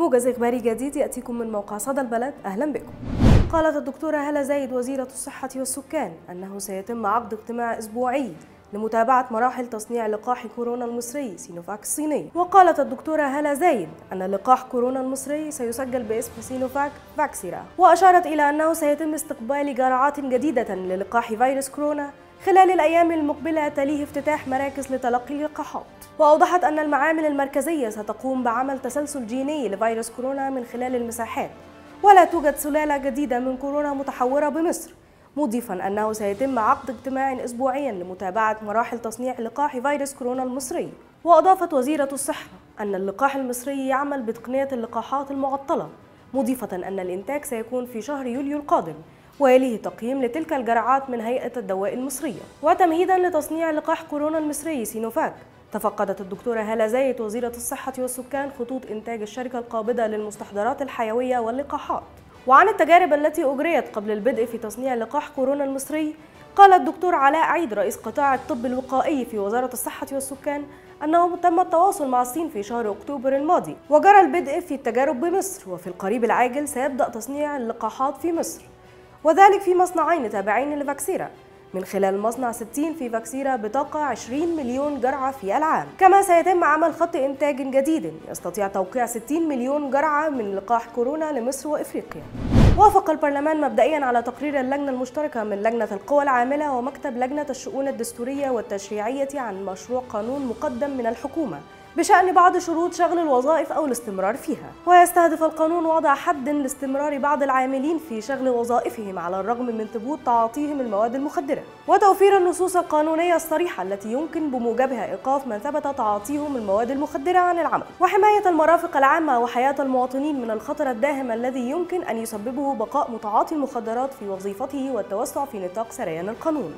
موجز إخباري جديد يأتيكم من موقع صدى البلد. أهلا بكم. قالت الدكتورة هالة زايد وزيرة الصحة والسكان أنه سيتم عقد اجتماع أسبوعي لمتابعة مراحل تصنيع لقاح كورونا المصري سينوفاك الصيني. وقالت الدكتورة هالة زايد أن لقاح كورونا المصري سيسجل باسم سينوفاك فاكسيرا، وأشارت إلى أنه سيتم استقبال جرعات جديدة للقاح فيروس كورونا خلال الأيام المقبلة تليه افتتاح مراكز لتلقي اللقاحات. وأوضحت أن المعامل المركزية ستقوم بعمل تسلسل جيني لفيروس كورونا من خلال المساحات، ولا توجد سلالة جديدة من كورونا متحورة بمصر، مضيفا أنه سيتم عقد اجتماع أسبوعيا لمتابعة مراحل تصنيع لقاح فيروس كورونا المصري. وأضافت وزيرة الصحة أن اللقاح المصري يعمل بتقنية اللقاحات المعطلة، مضيفة أن الإنتاج سيكون في شهر يوليو القادم، ويليه تقييم لتلك الجرعات من هيئة الدواء المصرية. وتمهيدا لتصنيع لقاح كورونا المصري سينوفاك، تفقدت الدكتورة هالة زايد وزيرة الصحة والسكان خطوط إنتاج الشركة القابضة للمستحضرات الحيوية واللقاحات. وعن التجارب التي أجريت قبل البدء في تصنيع لقاح كورونا المصري، قال الدكتور علاء عيد رئيس قطاع الطب الوقائي في وزارة الصحة والسكان أنه تم التواصل مع الصين في شهر أكتوبر الماضي، وجرى البدء في التجارب بمصر، وفي القريب العاجل سيبدأ تصنيع اللقاحات في مصر، وذلك في مصنعين تابعين لفاكسيرا، من خلال مصنع 60 في فاكسيرا بطاقة 20 مليون جرعة في العام. كما سيتم عمل خط إنتاج جديد يستطيع توقيع 60 مليون جرعة من لقاح كورونا لمصر وإفريقيا. وافق البرلمان مبدئيا على تقرير اللجنة المشتركة من لجنة القوى العاملة ومكتب لجنة الشؤون الدستورية والتشريعية عن مشروع قانون مقدم من الحكومة بشأن بعض شروط شغل الوظائف أو الاستمرار فيها. ويستهدف القانون وضع حد لاستمرار بعض العاملين في شغل وظائفهم على الرغم من ثبوت تعاطيهم المواد المخدرة، وتوفير النصوص القانونية الصريحة التي يمكن بموجبها إيقاف من ثبت تعاطيهم المواد المخدرة عن العمل، وحماية المرافق العامة وحياة المواطنين من الخطر الداهم الذي يمكن أن يسببه بقاء متعاطي المخدرات في وظيفته والتوسع في نطاق سريان القانون.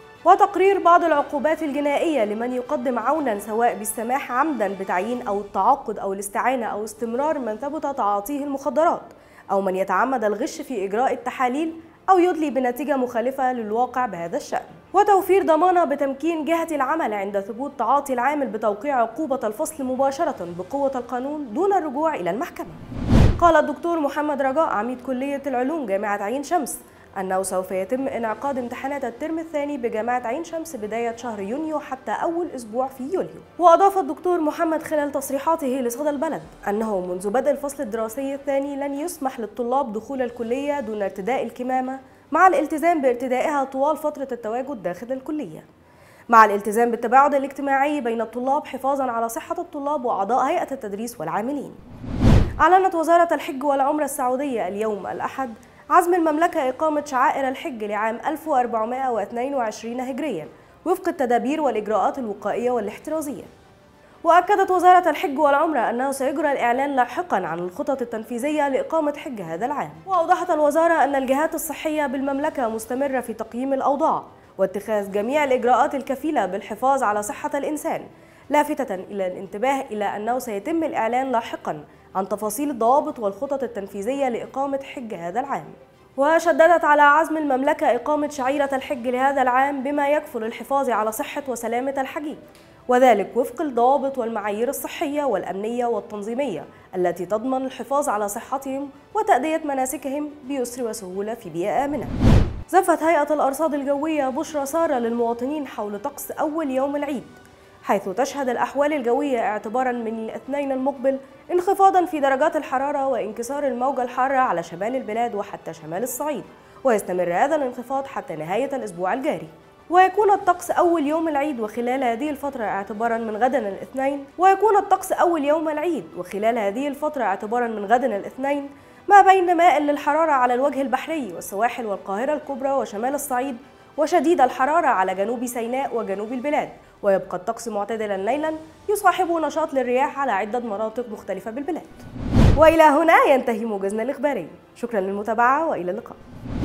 وتقرير بعض العقوبات الجنائية لمن يقدم عونا سواء بالسماح عمدا بتعيين أو التعاقد أو الاستعانة أو استمرار من ثبت تعاطيه المخدرات، أو من يتعمد الغش في إجراء التحاليل أو يدلي بنتيجة مخالفة للواقع بهذا الشأن. وتوفير ضمانة بتمكين جهة العمل عند ثبوت تعاطي العامل بتوقيع عقوبة الفصل مباشرة بقوة القانون دون الرجوع إلى المحكمة. قال الدكتور محمد رجاء عميد كلية العلوم جامعة عين شمس أنه سوف يتم انعقاد امتحانات الترم الثاني بجامعة عين شمس بداية شهر يونيو حتى أول أسبوع في يوليو. وأضاف الدكتور محمد خلال تصريحاته لصدى البلد أنه منذ بدء الفصل الدراسي الثاني لن يسمح للطلاب دخول الكلية دون ارتداء الكمامة، مع الالتزام بارتدائها طوال فترة التواجد داخل الكلية، مع الالتزام بالتباعد الاجتماعي بين الطلاب حفاظا على صحة الطلاب وأعضاء هيئة التدريس والعاملين. أعلنت وزارة الحج والعمرة السعودية اليوم الأحد عزم المملكة إقامة شعائر الحج لعام 1422 هجريا وفق التدابير والإجراءات الوقائية والاحترازية. وأكدت وزارة الحج والعمرة أنه سيجرى الإعلان لاحقا عن الخطط التنفيذية لإقامة حج هذا العام. وأوضحت الوزارة أن الجهات الصحية بالمملكة مستمرة في تقييم الأوضاع واتخاذ جميع الإجراءات الكفيلة بالحفاظ على صحة الإنسان، لافتة إلى الانتباه إلى أنه سيتم الإعلان لاحقا عن تفاصيل الضوابط والخطط التنفيذية لإقامة حج هذا العام. وشددت على عزم المملكة إقامة شعيرة الحج لهذا العام بما يكفل الحفاظ على صحة وسلامة الحجيج، وذلك وفق الضوابط والمعايير الصحية والأمنية والتنظيمية التي تضمن الحفاظ على صحتهم وتأدية مناسكهم بيسر وسهولة في بيئة آمنة. زفت هيئة الأرصاد الجوية بشرى سارة للمواطنين حول طقس أول يوم العيد، حيث تشهد الأحوال الجوية اعتبارا من الاثنين المقبل انخفاضا في درجات الحرارة وانكسار الموجة الحارة على شمال البلاد وحتى شمال الصعيد، ويستمر هذا الانخفاض حتى نهاية الأسبوع الجاري. ويكون الطقس أول يوم العيد وخلال هذه الفترة اعتبارا من غدا الاثنين ما بين مائل للحرارة على الوجه البحري والسواحل والقاهرة الكبرى وشمال الصعيد، وشديد الحرارة على جنوب سيناء وجنوب البلاد، ويبقى الطقس معتدلا ليلا يصاحبه نشاط للرياح على عدة مناطق مختلفة بالبلاد. وإلى هنا ينتهي موجزنا الإخباري، شكرا للمتابعة وإلى اللقاء.